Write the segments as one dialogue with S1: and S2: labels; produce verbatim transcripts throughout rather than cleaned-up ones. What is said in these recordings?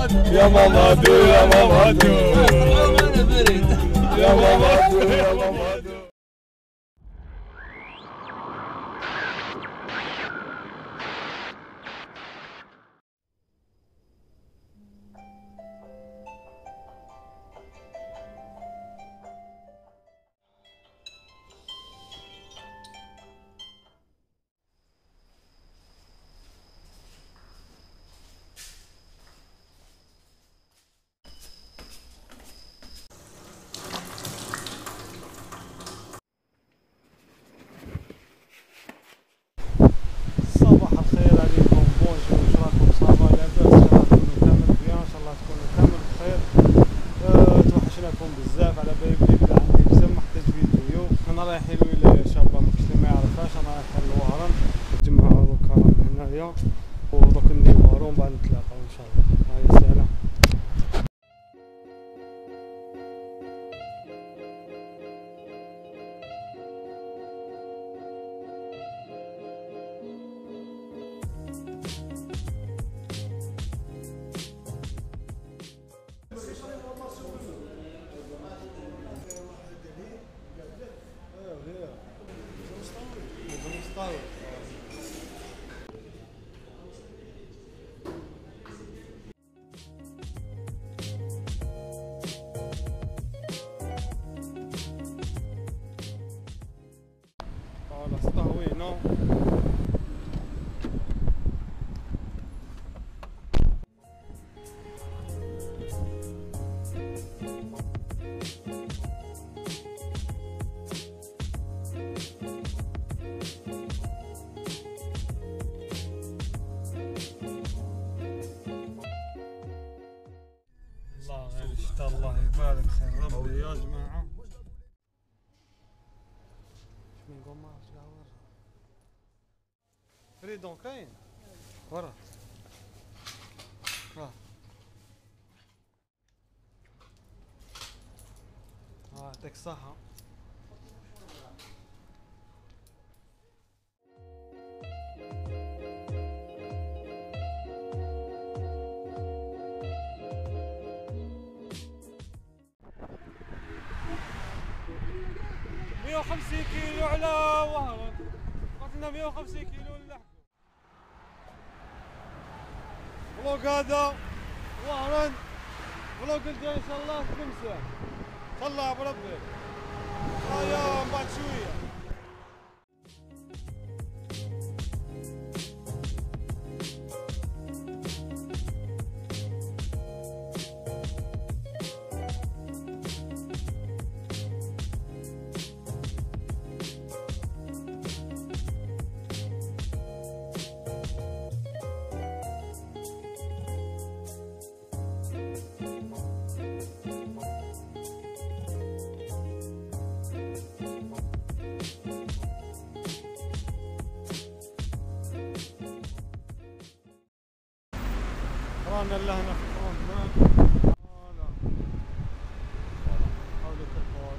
S1: يا مامادو يا مامادو يا مامادو يا مامادو.
S2: صباح الخير عليكم، بونجور، واش راكم صافا لاباس؟ ان شاء الله تكونوا كامل بيان، ان شاء الله تكونوا كامل بخير. أه توحشناكم بزاف، على بالي بلي بدا عندي بزاف ما حطيتش فيديو. انا رايحين ولا شابه ما كنتش ما يعرفهاش، انا رايحين للوهران نجمعوا دوكا من هنايا ودوك نديفوارو ومن بعد نتلاقاو ان شاء الله. هاي سلام. Voilà, stahwina. الله غير الشتا، الله يبارك خير ربي يا جماعة. من قوم فريدون كاين ورا راه اه يعطيك الصحة. مية وخمسين كيلو على وهران، قلنا مية وخمسين كيلو اللحم. فلوق هذا وهران، فلوق الجاي ان شاء الله تمسح. طلع بربي هيا من بعد شويه. رانا لهنا في الفرونت. فوالا حولك البول.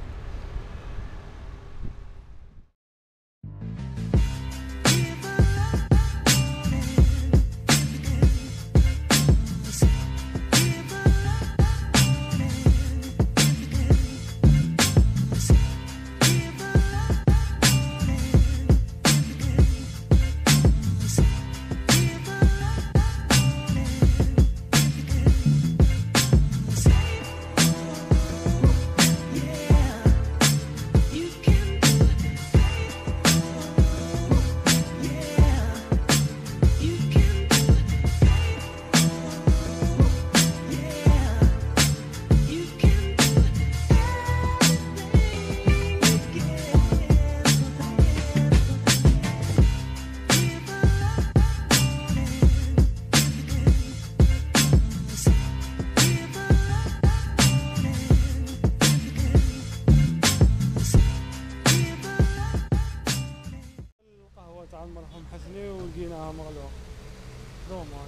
S2: تاع المرحوم حسني ولقيناها مغلوقة. دوماج.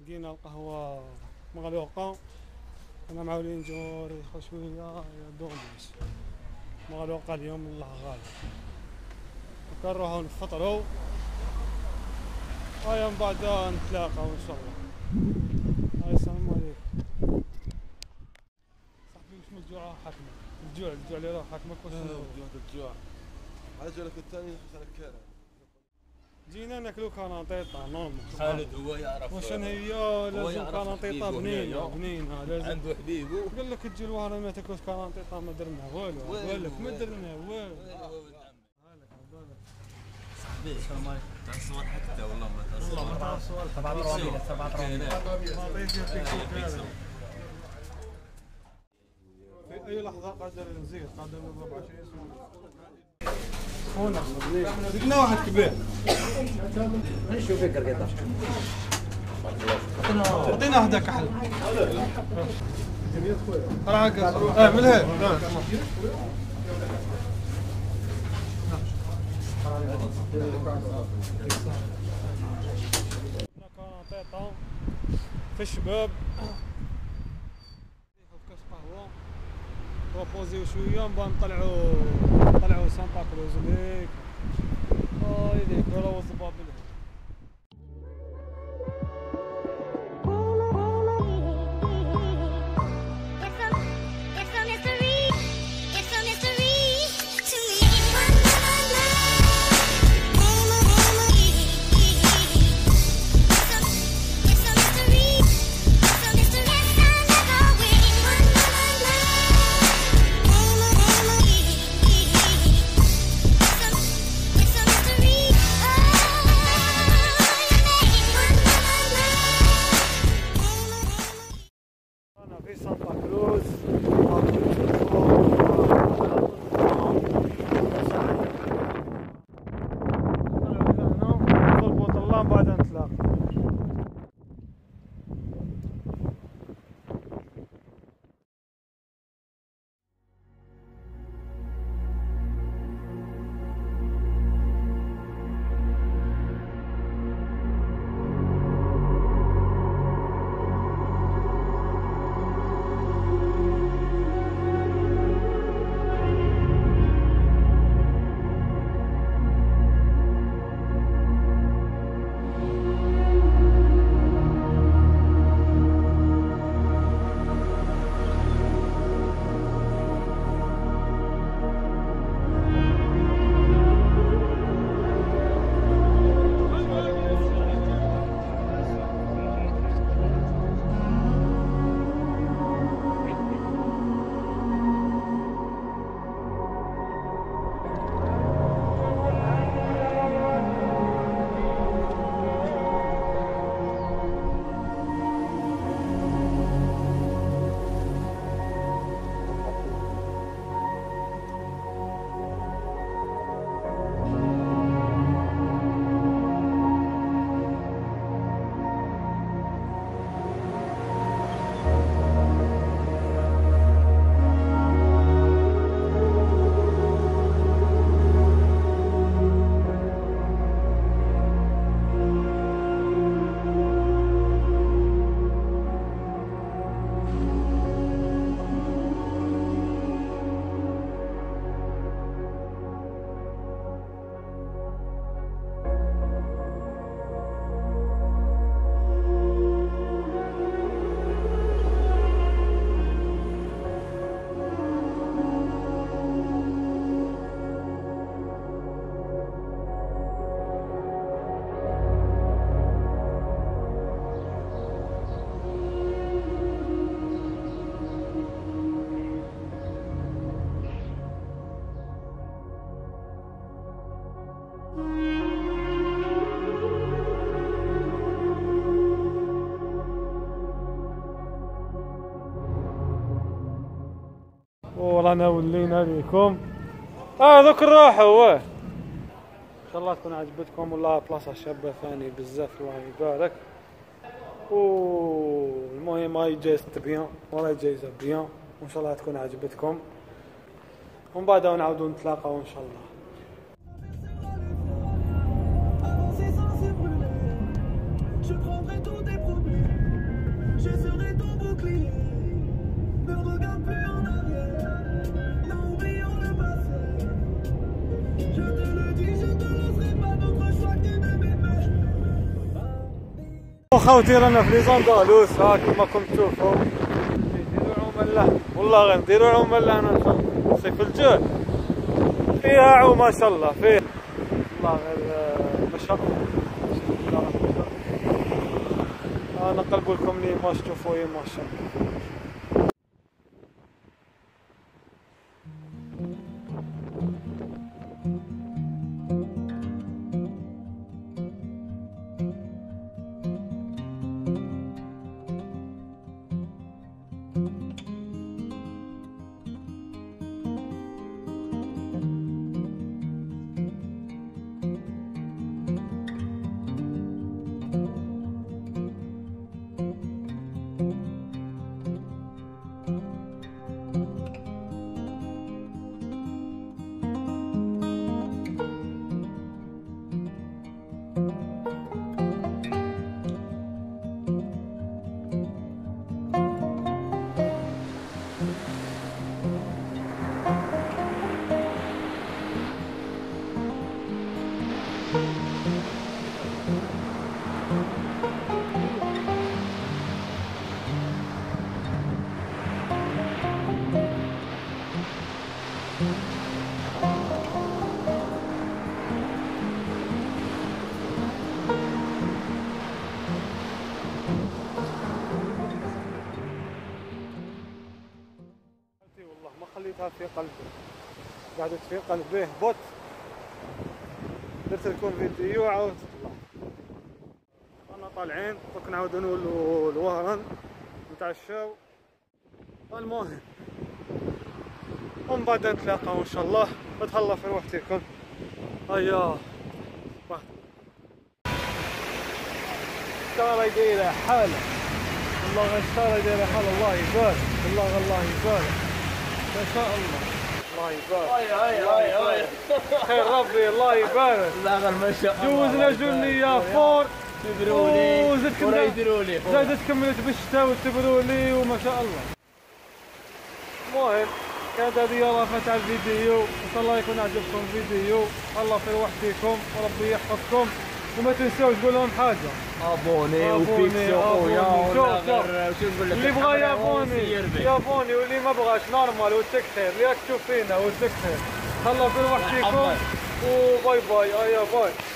S2: لقينا القهوة مغلوقة، أنا معولين نجو نريحو شوية دوندوس مغلوقة اليوم الله غالب، وكنروحو نفطرو هيا من بعد نتلاقاو إن شاء الله. هاي السلام عليكم. صاحبي واش من الجوع حاكمك؟ الجوع الجوع اللي راه حاكمك واش من
S1: الجوع الجوع على جالك الثاني خسرك كارع.
S2: جينا ناكلو كارانطيطا نورمال.
S3: خالد هو يعرف
S2: واش انا هي لازم كارانطيطا بنينه بنينه لازم
S3: عنده حبيبه.
S2: قال لك تجي الوهره ما تاكلش كارانطيطا ما درنا والو، قال لك ما درنا والو. هالك هذولك
S3: صاحبي السلام عليكم. تاع الصور حتى والله ما تاع
S2: والله ما تعرف سؤال
S3: سبعة ربيع سبعة ربيع
S2: ما بيجي فيك في اي لحظه قادر نزيد قادر نضرب عشرين سنه هنا بدنا واحد كبير
S4: نشوف فيك القطع
S2: اعطينا واحده كحل راح اه من هيك كارانطيطا في الشباب كاس قهوه بروبوزيو شويه من بعد نطلعوا نطلعوا سانتا كروز ليك هاي ليك ولا وصباب منها. في سانتا كروز نربط اللام بعد نتلاقى. ورانا ولينا ليكم اه دوك نروحوا واه ان شاء الله تكون عجبتكم والله بلاصه شابه ثاني بزاف الله يبارك. والمهم هاي جايزة بيان وراي جايزة بيان وان شاء الله تكون عجبتكم ومن بعد نعاودو نتلاقاو ان شاء الله.
S5: Je prendrai tous tes problèmes, je serai ton bouclier. Ne regarde plus en arrière, non oublions le passé. Je te le dis, je te laisserai pas d'autre choix que de m'aimer.
S2: خوتي رانا في ليزاندالوس ها كما كنتم تشوفوا نديروا عومه الله والله غير نديروا عومه الله انا ان شاء الله صيف الجود فيها عوم ما شاء الله فيه والله غير ما شاء الله انا نقلب لكم لي ما تشوفوا ما شاء الله. خليتها في قلبي قعدت في قلبي بوت درت لكم فيديو عاود تطلع انا طالعين دوك نعاودو نولو الوهران نتعشاو المهم ومن بعد نتلاقاو ان شاء الله. تهلاو في روحتكم هيا واحد الشارع دايره حاله والله غير الشارع دايره حاله الله يبارك والله الله يبارك ما شاء الله الله يبارك
S3: هاي هاي هاي هاي
S2: خير ربي الله يبارك
S3: لا غير ما شاء الله
S2: جوزنا جولي فور
S3: تبرولي
S2: وزدت
S3: يديرولي
S2: زادت كملت بالشتاء وتبرولي وما شاء الله. المهم كانت هذه رافة تاع الفيديو ان شاء الله يكون عجبكم الفيديو. الله في وحدكم وربي يحفظكم وما تنساوش تقول لهم حاجه
S3: ابوني
S2: ابوني
S3: وبيكسو
S2: شوف شوف اللي بغى يابوني يابوني واللي ما بغاش نورمال وتكثر اللي راك تشوف فينا وتكثر. خلوا في وحدكم وباي باي. ايا باي.